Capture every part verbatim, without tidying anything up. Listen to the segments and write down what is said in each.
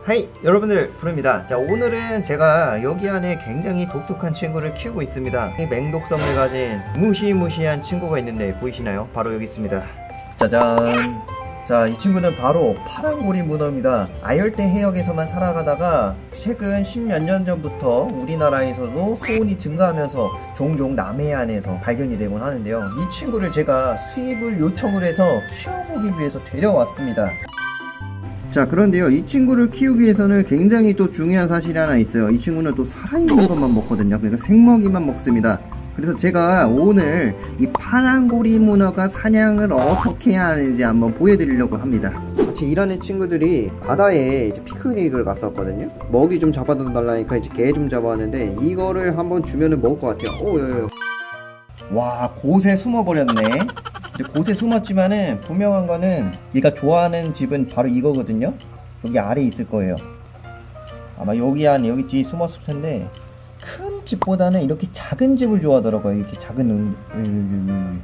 하이 여러분들, 부릅니다. 자, 오늘은 제가 여기 안에 굉장히 독특한 친구를 키우고 있습니다. 이 맹독성을 가진 무시무시한 친구가 있는데 보이시나요? 바로 여기 있습니다. 짜잔. 자, 이 친구는 바로 파란고리 문어입니다. 아열대 해역에서만 살아가다가 최근 십몇 년 전부터 우리나라에서도 수온이 증가하면서 종종 남해안에서 발견이 되곤 하는데요. 이 친구를 제가 수입을 요청을 해서 키워보기 위해서 데려왔습니다. 자, 그런데요, 이 친구를 키우기 위해서는 굉장히 또 중요한 사실이 하나 있어요. 이 친구는 또 살아있는 것만 먹거든요. 그러니까 생먹이만 먹습니다. 그래서 제가 오늘 이 파란고리 문어가 사냥을 어떻게 해야 하는지 한번 보여드리려고 합니다. 같이 일하는 친구들이 바다에 이제 피크닉을 갔었거든요. 먹이 좀 잡아다 달라니까 이제 개 좀 잡아왔는데 이거를 한번 주면은 먹을 것 같아요. 오, 요, 요. 와, 곳에 숨어버렸네. 곳에 숨었지만은 분명한 거는 얘가 좋아하는 집은 바로 이거거든요. 여기 아래에 있을 거예요. 아마 여기 안에 여기 뒤에 숨었을 텐데 큰 집보다는 이렇게 작은 집을 좋아하더라고요. 이렇게 작은 음, 음, 음, 음.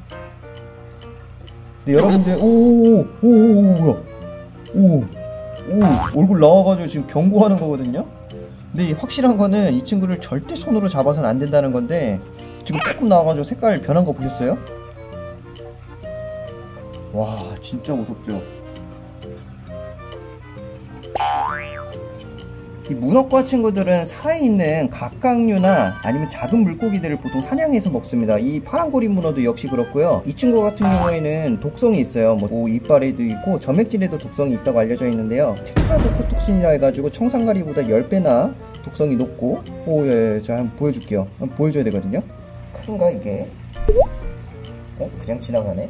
근데 여러분들 오오오오 뭐야? 오, 오 얼굴 나와가지고 지금 경고하는 거거든요. 근데 확실한 거는 이 친구를 절대 손으로 잡아서는 안 된다는 건데 지금 조금 나와가지고 색깔 변한 거 보셨어요? 와, 진짜 무섭죠? 이 문어과 친구들은 살아있는 각각류나 아니면 작은 물고기들을 보통 사냥해서 먹습니다. 이 파란고리 문어도 역시 그렇고요. 이 친구 같은 경우에는 독성이 있어요. 뭐 이빨에도 있고 점액질에도 독성이 있다고 알려져 있는데요. 테트라도코톡신이라 해가지고 청산가리보다 십 배나 독성이 높고, 오, 예, 자, 한번 보여줄게요. 한번 보여줘야 되거든요. 큰가 이게? 어? 그냥 지나가네?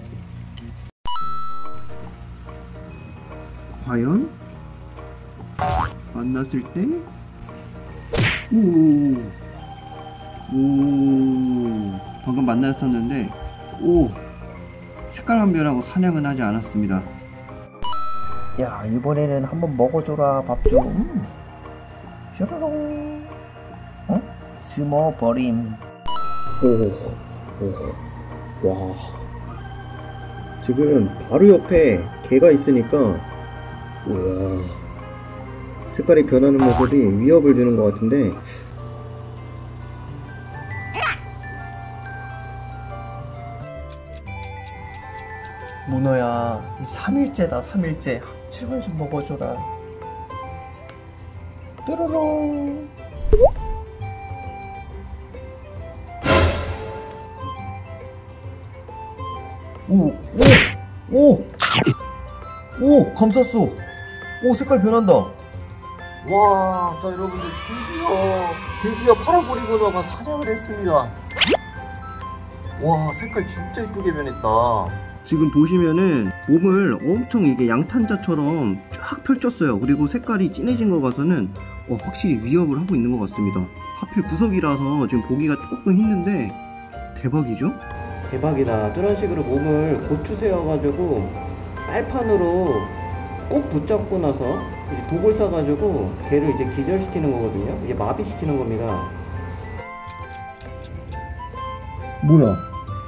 과연 만났을 때 오, 오, 방금 만났었는데 오, 색깔 한 변하고 사냥은 하지 않았습니다. 야, 이번에는 한번 먹어줘라. 밥 좀. 뾰로롱. 어? 숨어버림. 오, 오, 와, 지금 바로 옆에 개가 있으니까 우와, 색깔이 변하는 모습이 위협을 주는 것 같은데 문어야, 삼 일째다. 삼 일째 제발 좀 먹어줘라. 뾰로롱. 오, 오, 오, 오, 감쌌어. 오, 색깔 변한다. 와, 자, 여러분들, 드디어 드디어 파란고리 문어가 사냥을 했습니다. 와, 색깔 진짜 이쁘게 변했다. 지금 보시면은 몸을 엄청 이게 양탄자처럼 쫙 펼쳤어요. 그리고 색깔이 진해진 거 봐서는 어, 확실히 위협을 하고 있는 것 같습니다. 하필 구석이라서 지금 보기가 조금 힘든데 대박이죠? 대박이다. 저런 식으로 몸을 고추 세워가지고 빨판으로 꼭 붙잡고 나서 이제 독을 싸가지고 걔를 이제 기절시키는 거거든요. 이제 마비시키는 겁니다. 뭐야?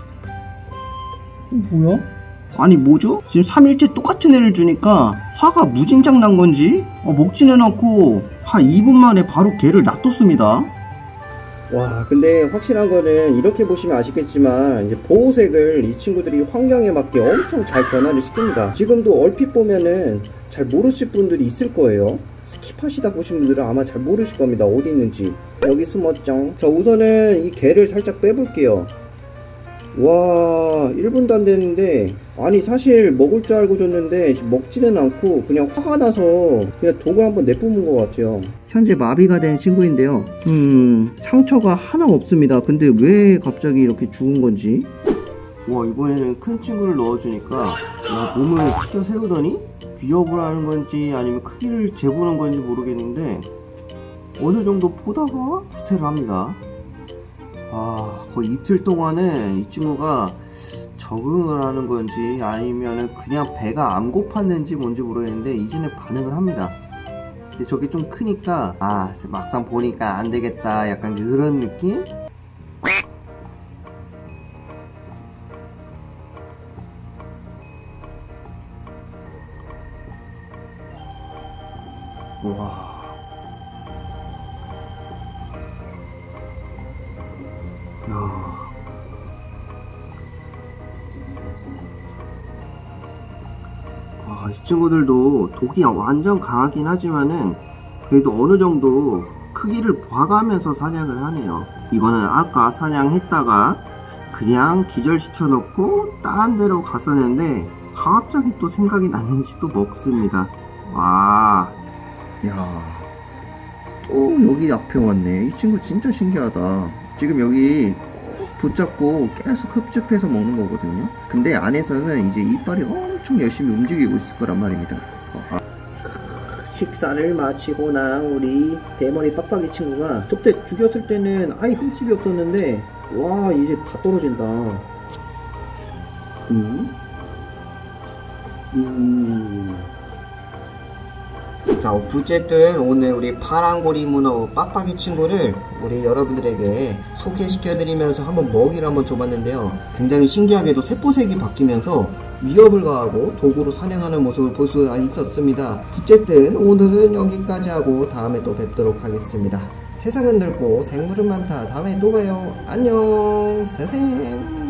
뭐야? 아니 뭐죠? 지금 삼 일째 똑같은 애를 주니까 화가 무진장 난 건지 어, 먹지는 않고 한 이 분 만에 바로 걔를 놔뒀습니다. 와, 근데 확실한 거는 이렇게 보시면 아시겠지만 이제 보호색을 이 친구들이 환경에 맞게 엄청 잘 변화를 시킵니다. 지금도 얼핏 보면은 잘 모르실 분들이 있을 거예요. 스킵하시다 보신 분들은 아마 잘 모르실 겁니다. 어디 있는지. 여기 숨었죠. 자, 우선은 이 개를 살짝 빼볼게요. 와, 일 분도 안 됐는데 아니 사실 먹을 줄 알고 줬는데 먹지는 않고 그냥 화가 나서 그냥 독을 한번 내뿜은 것 같아요. 현재 마비가 된 친구인데요. 음, 상처가 하나 없습니다. 근데 왜 갑자기 이렇게 죽은 건지. 와, 이번에는 큰 친구를 넣어주니까 야, 몸을 치켜 세우더니 위협을 하는 건지 아니면 크기를 재보는 건지 모르겠는데 어느 정도 보다가 후퇴를 합니다. 아, 거의 이틀 동안은 이 친구가 적응을 하는 건지 아니면은 그냥 배가 안 고팠는지 뭔지 모르겠는데 이제는 반응을 합니다. 근데 저게 좀 크니까 아, 막상 보니까 안 되겠다, 약간 그런 느낌? 우와, 아, 이 친구들도 독이 완전 강하긴 하지만은 그래도 어느 정도 크기를 봐가면서 사냥을 하네요. 이거는 아까 사냥했다가 그냥 기절시켜 놓고 딴 데로 갔었는데 갑자기 또 생각이 났는지 또 먹습니다. 와, 야, 또 여기 앞에 왔네. 이 친구 진짜 신기하다. 지금 여기 꼭 붙잡고 계속 흡집해서 먹는 거거든요. 근데 안에서는 이제 이빨이 엄청 열심히 움직이고 있을 거란 말입니다. 어, 아. 식사를 마치고 난 우리 대머리 빡빡이 친구가 저때 죽였을 때는 아예 흠집이 없었는데 와, 이제 다 떨어진다. 음? 음. 자, 어쨌든 오늘 우리 파란고리 문어 빡빡이 친구를 우리 여러분들에게 소개시켜드리면서 한번 먹이를 한번 줘봤는데요. 굉장히 신기하게도 세포색이 바뀌면서 위협을 가하고 도구로 사냥하는 모습을 볼 수 있었습니다. 어쨌든 오늘은 여기까지 하고 다음에 또 뵙도록 하겠습니다. 세상은 넓고 생물은 많다. 다음에 또 봐요. 안녕. 세생.